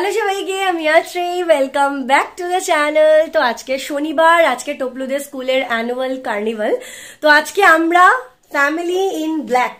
Hello সবাইকে, আমি আছি। Welcome back to the channel. তো আজকে শনিবার, আজকে টপলুদের স্কুলের অ্যানুয়াল কার্নিভাল। তো আজকে আমরা ফ্যামিলি ইন ব্ল্যাক,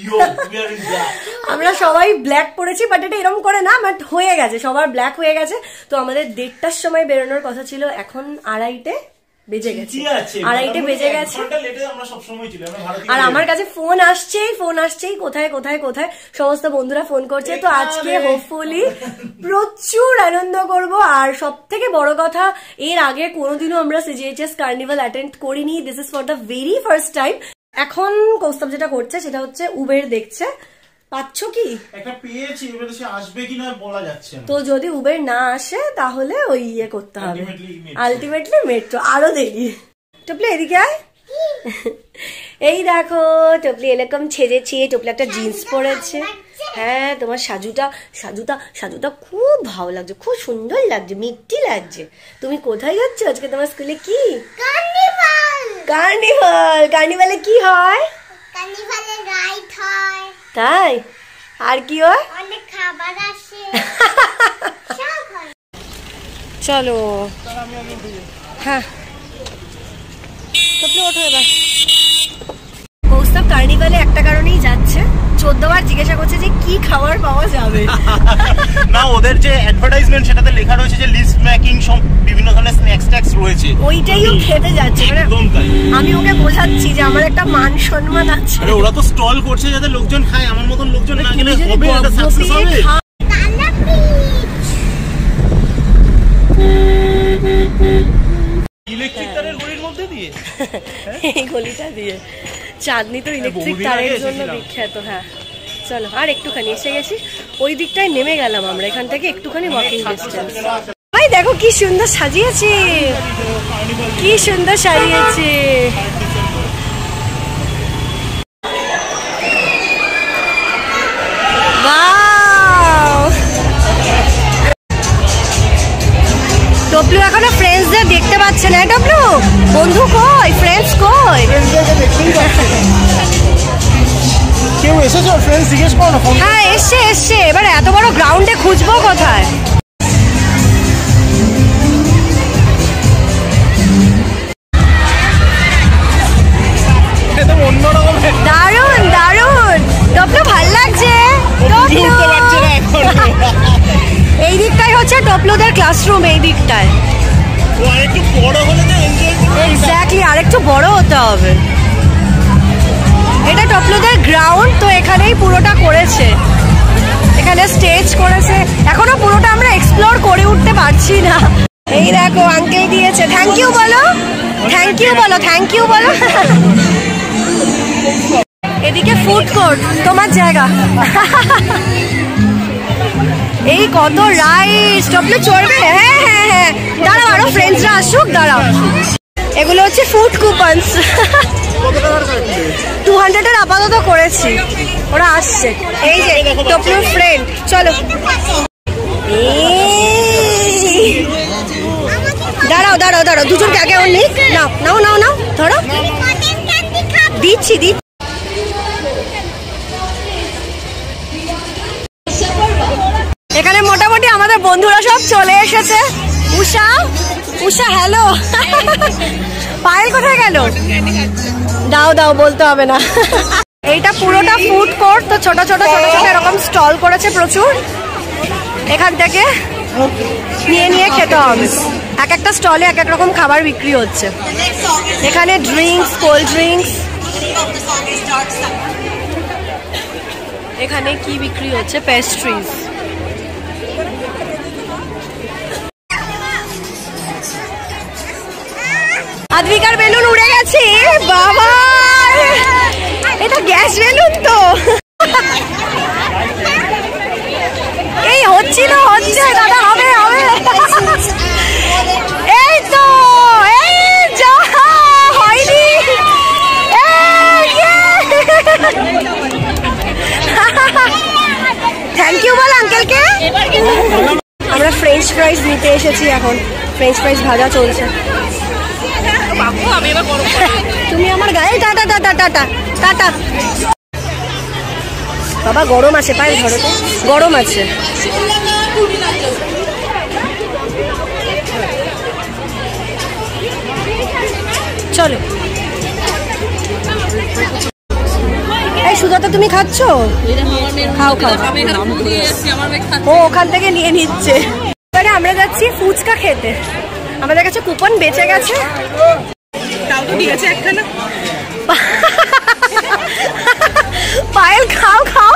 আমরা সবাই ব্ল্যাক পরেছি, বাট এটা এরকম করে না, বাট হয়ে গেছে, সবার ব্ল্যাক হয়ে গেছে। তো আমাদের 1:30টার সময় বেরোনোর কথা ছিল, এখন 2:30 বেজে গেছে, 2:30 বেজে গেছে। আর আমার কাছে ফোন আসছেই কোথায় কোথায় কোথায় সমস্ত বন্ধুরা ফোন করছে। তো আজকে হোপফুলি প্রচুর আনন্দ করব। আর সব থেকে বড় কথা, এর আগে কোনোদিনও আমরা সিজিএইচএস কার্নিভাল অ্যাটেন্ড করিনি। This is for the very first time. এখন কৌস্তব যেটা করছে সেটা হচ্ছে উবের দেখছে। পাচ্ছ কি? একটা পেয়েছি, এবারে সে আসবে কিনা বলা যাচ্ছে না। তো যদি উবের না আসে তাহলে ওই ইয়ে করতে হবে, আলটিমেটলি মেট্রো। আরো দেরি। টপলি এদিকে আয়। এই দেখো টপলি এরকম ছেড়েছে, টপলি একটা জিন্স পরেছে। হ্যাঁ, তোমার সাজুটা খুব ভালো লাগছে, খুব সুন্দর লাগছে, মিষ্টি লাগছে। তুমি কোথায় যাচ্ছ আজকে? তোমার স্কুলে কি কার্নিভালে কি হয়? কার্নিভালে রাইড হয়। তাই? আর কি হয়? অনেক খাবার আসে। চলো। হ্যাঁ, টপলি ওঠো এবার। কৌস্তব কার্নিভালে একটা কারণেই যাচ্ছে, 14 বার জিজ্ঞাসা করছে যে কি খাবার পাওয়া যাবে। না, ওদের যে অ্যাডভার্টাইজমেন্ট সেটাতে লেখা রয়েছে যে লিস্ট মেকিং, সব বিভিন্ন ধরনের স্ন্যাক্স ট্যাক্স রয়েছে, ওইটাইও খেতে যাচ্ছে। আমি ওকে বোঝাচ্ছি যে আমার একটা মান সম্মান আছে। আরে ওরা তো স্টল করছে যাতে লোকজন খায়, আমার মতন লোকজন না খেলে হবে এটা সাকসেস হবে। ইলেকট্রিক তারের গলির মধ্যে দিয়ে, এই গলিটা দিয়ে। চাঁদনি তো ইলেকট্রিক তারের জন্য বিখ্যাত। হ্যাঁ চলো, আর একটুখানি এসে গেছি, ওই দিকটায় নেমে গেলাম আমরা, এখান থেকে একটুখানি ওয়াকিং ডিস্টেন্স। ভাই দেখো কি সুন্দর সাজিয়েছে, কি সুন্দর সাজিয়েছে। টপলু এখনো ফ্রেন্ডসদের দেখতে পাচ্ছে না। টপলু বন্ধু কই, ফ্রেন্ডস কই? কেউ এসেছে? ফ্রেন্ডস জিজ্ঞেস করো না। হ্যাঁ এসছে। এবার এত বড় গ্রাউন্ডে খুঁজবো কোথায়? দারুন দারুন। টপলু ভাল লাগছে। এই দিকটাই হচ্ছে টপলুদের ক্লাসরুম, এই দিকটায়। এক্স্যাক্টলি, আরেকটু বড় হতে হবে। এটা টপলুদের গ্রাউন্ড, তো এখানেই পুরোটা করেছে, এখানে স্টেজ করেছে। এখনো পুরোটা আমরা এক্সপ্লোর করে উঠতে পারছি না। এই দেখো আঙ্কেল দিয়েছে। থ্যাংক ইউ বলো, থ্যাংক ইউ বলো, থ্যাংক ইউ বলো। এদিকে ফুড কোর্ট, তোমার জায়গা। এই কত রাইস। টপলু চড়বে? হ্যাঁ হ্যাঁ হ্যাঁ, দাঁড়াও আরো ফ্রেন্ডসরা আসুক, দাঁড়াও। এগুলো হচ্ছে ফুড কুপনস। 200-এর আপাতত করেছি, ওরা আসছে। এই যে টপলুর ফ্রেন্ড, চলো। দাঁড়াও, দুজনকে আগে ওর নিক। নাও, ধরো, দিচ্ছি। এখানে মোটামুটি আমাদের বন্ধুরা সব চলে এসেছে। উষা হ্যালো। পায়েল কোথায় গেল? দাও বলতে হবে না। এইটা পুরোটা ফুড কোর্ট, তো ছোট ছোট এরকম স্টল করেছে প্রচুর। এখান থেকে নিয়ে খেতে হবে। এক একটা স্টলে এক এক রকম খাবার বিক্রি হচ্ছে। এখানে ড্রিঙ্কস, কোল্ড ড্রিঙ্কস। এখানে কি বিক্রি হচ্ছে? পেস্ট্রিজ। আদ্বিকার বেলুন উড়ে গেছে। বাবা, এটা গ্যাস বেলুন তো। এই হচ্ছে দাদা, হবে। এই তো, এই যা হয়নি। থ্যাংক ইউ বল আঙ্কেলকে। আমরা ফ্রেঞ্চ ফ্রাইজ নিতে এসেছি, এখন ফ্রেঞ্চ ফ্রাইজ ভাজা চলছে। তুমি আমার গায়ে টাটা। বাবা গরম আছে, পায়ে ধরো তো, গরম আছে। এটা তুমি খাচ্ছ? খাও খাও। ও ওখান থেকে নিয়ে নিচ্ছে। এবারে আমরা যাচ্ছি ফুচকা খেতে। আমাদের কাছে কুপন বেঁচে গেছে। পায়েল খাও খাও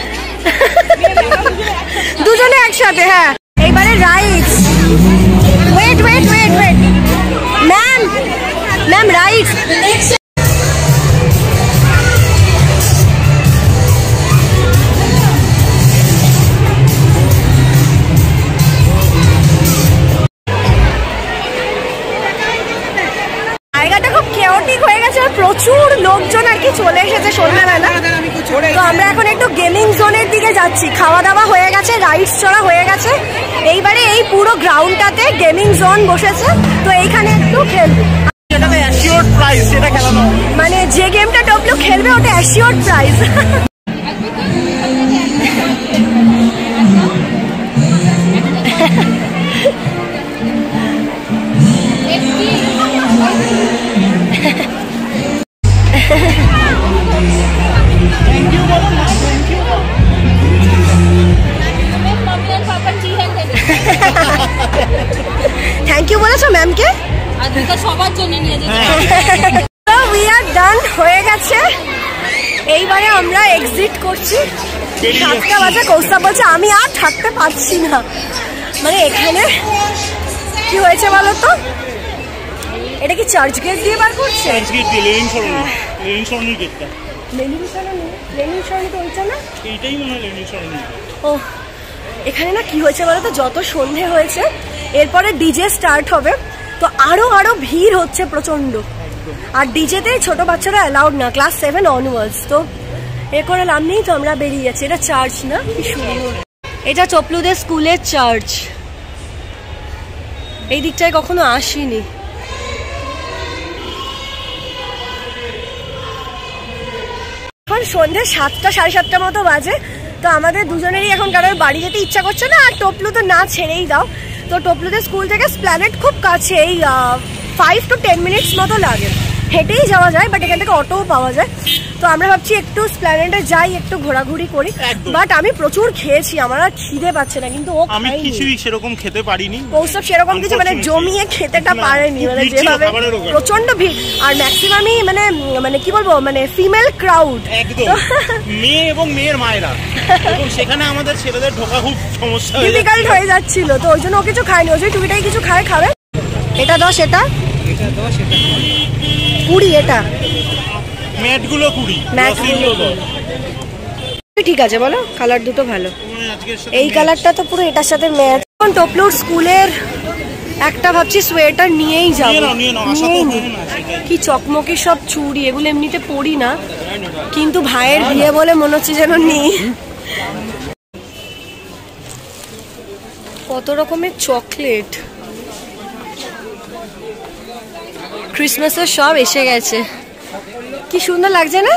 দুজনে একসাথে। হ্যাঁ এইবারে rice. Wait wait wait wait ma'am ma'am rice. জায়গাটা খুব কেওটিক হয়ে গেছে, প্রচুর লোকজন আর কি চলে এসেছে সন্ধ্যাবেলা। তো আমরা এখন একটু গেমিং জোনের দিকে যাচ্ছি। খাওয়া দাওয়া হয়ে গেছে, রাইডস চড়া হয়ে গেছে। এইবারে এই পুরো গ্রাউন্ডটাতে গেমিং জোন বসেছে, তো এইখানে একটু খেলবো। মানে যে গেমটা টপলু খেলবে ওটা অ্যাসিওর্ড প্রাইজ। থ্যাংক ইউ বলেছো ম্যামকে? সবার জন্য নিয়ে যেতে। উই আর ডান হয়ে গেছে। এইবারে আমরা এক্সিট করছি। 7টা বাজে। কৌস্তব বলছে আমি আর থাকতে পারছি না। মানে এখানে কি হয়েছে বলো তো? এটা কি চার্চ গেট দিয়ে বার করছে? চার্চ গেট দিয়ে লেনিন সরণি গেটটা। লেনিন সরণি তো ওইটা না? এইটাই মনে হয় লেনিন সরণি। ও এখানে না কি হয়েছে বলো তো, যত সন্ধে হয়েছে এরপরে ডিজে স্টার্ট হবে, তো আরো ভিড় হচ্ছে প্রচন্ড। আর ডিজেতে ছোট বাচ্চারা অ্যালাউড না, ক্লাস 7 অনওয়ার্ডস। তো এ করে লাভ নেই, তো আমরা বেরিয়ে যাচ্ছি। এটা চার্চ না? কি সুন্দর। এটা চপলুদের স্কুলের চার্চ। এই দিকটায় কখনো আসিনি। এখন সন্ধ্যে 7টা 7:30 মতো বাজে। তো আমাদের দুজনেরই এখন কারোর বাড়ি যেতে ইচ্ছা করছে না, আর টপলু তো না ছেড়েই দাও। তো টপলুদের স্কুল থেকে স্প্ল্যানেড খুব কাছে, এই 5 to 10 মিনিটস মতো লাগে, হেঁটেই যাওয়া যায়, বাট এখান থেকে অটোও পাওয়া যায়। তো আমরা ভাবছি একটু স্প্ল্যানেডে যাই, একটু ঘোরাঘুরি করি। বাট আমি প্রচুর খেয়েছি, আমার আর খিদে পাচ্ছে না। কিন্তু ও আমি কিছুই সেরকম খেতে পারিনি। কৌস্তব সেরকম কিছু মানে জমিয়ে খেতেটা পারেনি, মানে যেভাবে প্রচন্ড ভিড়। আর ম্যাক্সিমামই মানে কি বলবো, মানে ফিমেল ক্রাউড, মেয়ে এবং মেয়ের মায়েরা। সেখানে আমাদের ছেলেদের ঢোকা খুব সমস্যা ডিফিকাল্ট হয়ে যাচ্ছিল। তো ওই জন্য ও কিছু খায়নি, ওই জন্য টুকিটাই কিছু খাবে। এটা 10, এটা 20, এটা ম্যাটগুলো 20, ঠিক আছে বলো? কালার দুটো ভালো। এই কালারটা তো পুরো এটার সাথে ম্যাচ। এখন টপলুর স্কুলের একটা ভাবছি সোয়েটার নিয়েই যাবো। কি চকমকি সব চুড়ি, এগুলো এমনিতে পরি না, কিন্তু ভাইয়ের বিয়ে বলে মনে হচ্ছে যেন নেই। কত রকমের চকলেট, ক্রিসমাসের সব এসে গেছে। কি সুন্দর লাগছে না?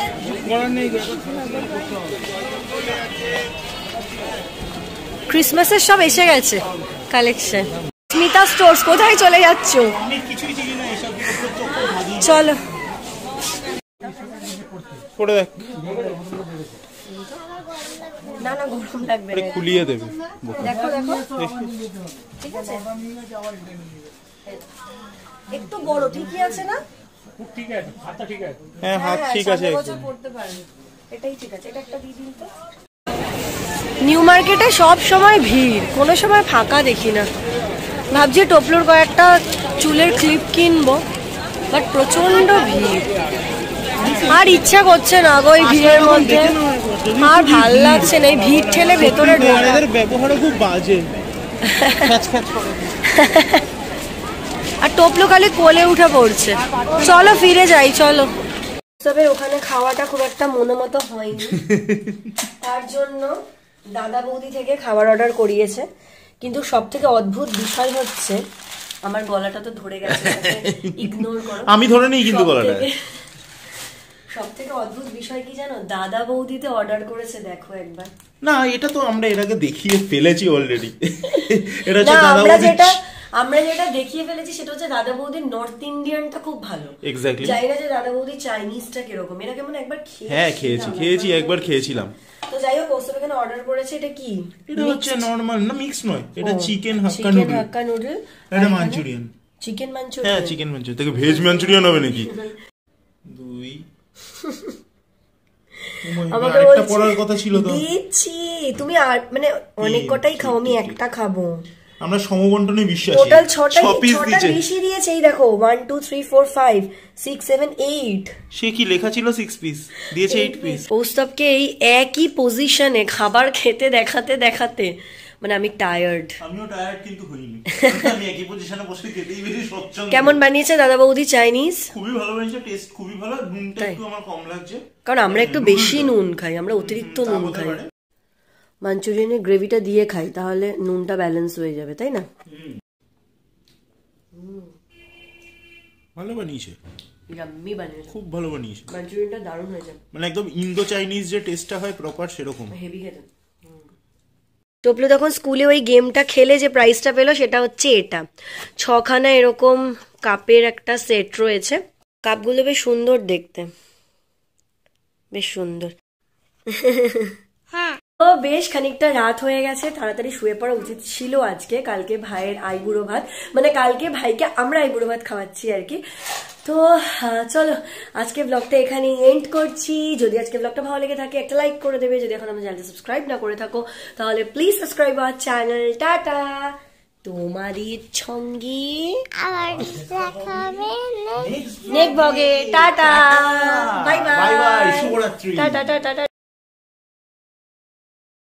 ক্রিসমাসের সব এসে গেছে কালেকশন। স্মিতা স্টোর্স। কোথায় চলে যাচ্ছ? চলো পড়ে দেখ। না না গরম লাগবে, খুলিয়ে দেবে। দেখো দেখো ঠিক আছে, একটু বড় ঠিকই আছে না? ঠিক আছে, হাতটা ঠিক আছে। হ্যাঁ হাত ঠিক আছে, পড়তে পারবে, এটাই ঠিক আছে। এটা একটা দিয়ে দিন তো। নিউ মার্কেটে সব সময় ভিড়, কোনো সময় ফাঁকা দেখি না। ভাবছি টপলুর কয়েকটা চুলের ক্লিপ কিনবো, বাট প্রচন্ড ভিড়, আর ইচ্ছা করছে না গো এই ভিড়ের মধ্যে, আর ভাল লাগছে না এই ভিড় ঠেলে ভেতরে ঢোকা। ব্যবহার খুব বাজে। আর টপলু খালি কোলে উঠে পড়ছে। চলো ফিরে যাই, চলো। তবে ওখানে খাওয়াটা খুব একটা মনে মতো হয়নি, তার জন্য দাদা বৌদি থেকে খাবার অর্ডার করিয়েছে। কিন্তু সব থেকে অদ্ভুত বিষয় হচ্ছে, আমার গলাটা তো ধরে গেছে, ইগনোর করো। আমি ধরে নিই কিন্তু গলাটা। সব থেকে অদ্ভুত বিষয় কি জানো, দাদা বৌদিতে অর্ডার করেছে, দেখো একবার। না এটা তো আমরা এর আগে দেখিয়ে ফেলেছি অলরেডি। এটা হচ্ছে দাদা বৌদি। আমরা যেটা দেখিয়ে ফেলেছি সেটা হচ্ছে দাদা বৌদির নর্থ ইন্ডিয়ানটা খুব ভালো। এক্স্যাক্টলি। জানি না যে দাদা বৌদি চাইনিজটা কিরকম, এরা কেমন একবার হ্যাঁ খেয়েছি একবার খেয়েছিলাম। তো যাই হোক কৌস্তব এখানে অর্ডার করেছে, এটা কি? এটা হচ্ছে নরমাল না, মিক্স নয়, এটা চিকেন হাক্কা নুডল, এটা মাঞ্চুরিয়ান, চিকেন মাঞ্চুরিয়ান। হ্যাঁ চিকেন মাঞ্চুরিয়ান থেকে ভেজ মাঞ্চুরিয়ান হবে নাকি? দুই আমাকে একটা পড়ার কথা ছিল তো দিচ্ছি, তুমি আর মানে অনেক কটাই খাও, আমি একটা খাবো। আমরা সমবন্টনে বিশ্বাসী। টোটাল 6টা বেশি দিয়েছে, এই দেখো 1 2 3 4 5 6 7 8। সে কি লেখা ছিল 6 পিস, দিয়েছে 8 পিস। কৌস্তবকে এই একই পজিশনে খাবার খেতে দেখাতে দেখাতে মানে আমি টায়ার্ড। আমিও টায়ার্ড কিন্তু হইনি, আমি একই পজিশনে বসে খেতেই বেশি স্বচ্ছন্দ। কেমন বানিয়েছে দাদা বৌদি চাইনিজ? খুবই ভালো বানিয়েছে, টেস্ট খুবই ভালো, নুনটা একটু আমার কম লাগছে কারণ আমরা একটু বেশি নুন খাই, আমরা অতিরিক্ত নুন খাই। মাঞ্চুরিয়ানের গ্রেভিটা দিয়ে খাই, তাহলে নুনটা ব্যালেন্স হয়ে যাবে, তাই না? ভালো বানিয়েছে, ইয়াম্মি বানিয়েছে, খুব ভালো বানিয়েছে। মাঞ্চুরিয়ানটা দারুণ হয়েছে, মানে একদম ইন্দো চাইনিজ যে টেস্টটা হয় প্রপার সেরকম হেভি খেতে। টপলু তখন স্কুলে ওই গেমটা খেলে যে প্রাইজটা পেলো সেটা হচ্ছে এটা, 6খানা এরকম কাপের একটা সেট রয়েছে। কাপগুলো বেশ সুন্দর দেখতে, বেশ সুন্দর। তো বেশ খানিকটা রাত হয়ে গেছে, তাড়াতাড়ি শুয়ে পড়া উচিত ছিল আজকে। কালকে ভাইয়ের আইবুড়ো ভাত, মানে কালকে ভাইকে আমরা আইবুড়ো ভাত খাওয়াচ্ছি আর কি। তো চলো আজকে ব্লগটা এখানে এন্ড করছি। যদি আজকে ব্লগটা ভালো লেগে থাকে একটা লাইক করে দেবে, যদি এখন আমার চ্যানেলটা সাবস্ক্রাইব না করে থাকো তাহলে please subscribe our channel. Tata, তোমারই সঙ্গে আবার দেখা হবে নেক্সট ব্লগে। টাটা, বাই বাই, শুভরাত্রি, টাটা টাটা।